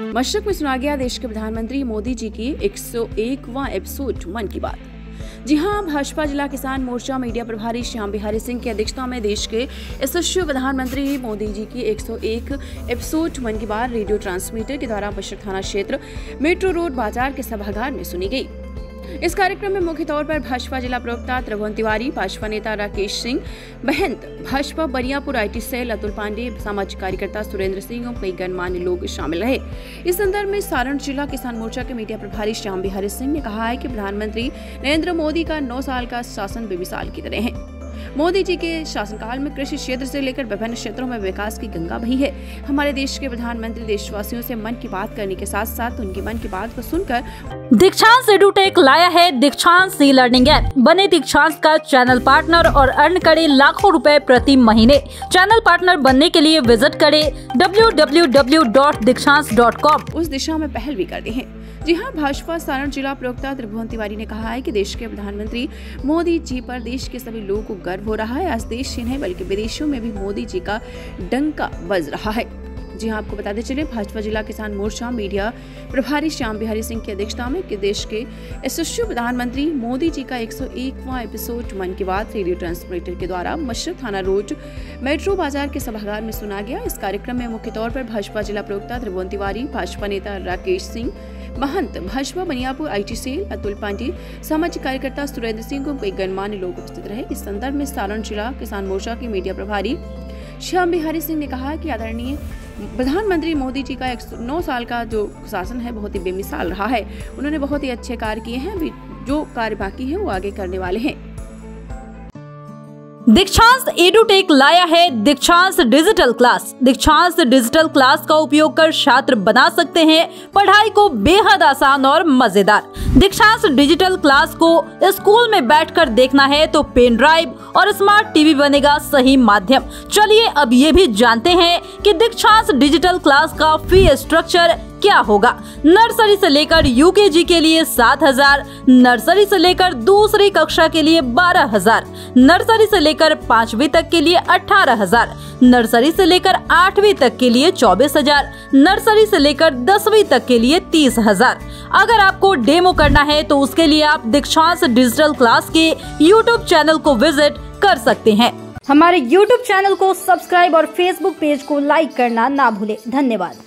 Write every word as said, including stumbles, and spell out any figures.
मशरक में सुना गया देश के प्रधानमंत्री मोदी जी की एक सौ एकवां एपिसोड मन की बात। जी हां, भाजपा जिला किसान मोर्चा मीडिया प्रभारी श्याम बिहारी सिंह की अध्यक्षता में देश के यशस्वी प्रधानमंत्री मोदी जी की एक सौ एक एपिसोड मन की बात रेडियो ट्रांसमीटर के द्वारा मशरक थाना क्षेत्र मेट्रो रोड बाजार के सभागार में सुनी गई। इस कार्यक्रम में मुख्य तौर पर भाजपा जिला प्रवक्ता त्रिभुवन तिवारी, भाजपा नेता राकेश सिंह महंत, भाजपा बनियापुर आईटी सेल अतुल पांडे, सामाजिक कार्यकर्ता सुरेंद्र सिंह और कई गणमान्य लोग शामिल रहे। इस संदर्भ में सारण जिला किसान मोर्चा के मीडिया प्रभारी श्याम बिहारी सिंह ने कहा है कि प्रधानमंत्री नरेंद्र मोदी का नौ साल का शासन बेमिसाल की तरह है। मोदी जी के शासनकाल में कृषि क्षेत्र से लेकर विभिन्न क्षेत्रों में विकास की गंगा बही है। हमारे देश के प्रधानमंत्री देशवासियों से मन की बात करने के साथ साथ उनकी मन की बात को सुनकर दीक्षांत एडुटेक लाया है दीक्षांत ई लर्निंग ऐप। बने दीक्षांत का चैनल पार्टनर और अर्न करे लाखों रुपए प्रति महीने। चैनल पार्टनर बनने के लिए विजिट करें W W W dot Dikshant dot com. उस दिशा में पहल भी करते हैं। जी हां, भाजपा सारण जिला प्रवक्ता त्रिभुवन तिवारी ने कहा है कि देश के प्रधानमंत्री मोदी जी पर देश के सभी लोगों को गर्व हो रहा है। आज देश ही नहीं बल्कि विदेशों में भी मोदी जी का डंका बज रहा है। जी हां, आपको बताते चले भाजपा जिला किसान मोर्चा मीडिया प्रभारी श्याम बिहारी सिंह की अध्यक्षता में कि देश के यशस्वी प्रधानमंत्री मोदी जी का एक सौ एकवां एपिसोड मन की बात रेडियो ट्रांसमीटर के द्वारा मशरक थाना रोड मेट्रो बाजार के सभागार में सुना गया। इस कार्यक्रम में मुख्य तौर पर भाजपा जिला प्रवक्ता त्रिभुवन तिवारी, भाजपा नेता राकेश सिंह महंत, भाजपा बनियापुर आईटी सेल अतुल पांडे, सामाजिक कार्यकर्ता सुरेंद्र सिंह को कई गणमान्य लोग उपस्थित रहे। इस संदर्भ में सारण जिला किसान मोर्चा के मीडिया प्रभारी श्याम बिहारी सिंह ने कहा कि आदरणीय प्रधानमंत्री मोदी जी का एक नौ साल का जो शासन है बहुत ही बेमिसाल रहा है। उन्होंने बहुत ही अच्छे कार्य किए हैं, अभी जो कार्य बाकी है वो आगे करने वाले हैं। दीक्षांत एडुटेक लाया है Dikshant digital class. Dikshant digital class का उपयोग कर छात्र बना सकते हैं पढ़ाई को बेहद आसान और मजेदार। दीक्षांत डिजिटल क्लास को स्कूल में बैठकर देखना है तो पेन ड्राइव और स्मार्ट टीवी बनेगा सही माध्यम। चलिए अब ये भी जानते हैं कि दीक्षांत डिजिटल क्लास का फी स्ट्रक्चर क्या होगा। नर्सरी से लेकर यूकेजी के लिए सात हजार, नर्सरी से लेकर दूसरी कक्षा के लिए बारह हजार, नर्सरी से लेकर पांचवी तक के लिए अठारह हजार, नर्सरी से लेकर आठवीं तक के लिए चौबीस हजार, नर्सरी से लेकर दसवीं तक के लिए तीस हजार। अगर आपको डेमो करना है तो उसके लिए आप दीक्षांत डिजिटल क्लास के यूट्यूब चैनल को विजिट कर सकते हैं। हमारे यूट्यूब चैनल को सब्सक्राइब और फेसबुक पेज को लाइक करना ना भूले। धन्यवाद।